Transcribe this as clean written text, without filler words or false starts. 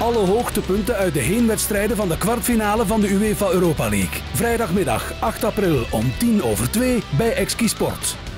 Alle hoogtepunten uit de heenwedstrijden van de kwartfinale van de UEFA Europa League. Vrijdagmiddag 8 april om 2:10 bij Exki Sport.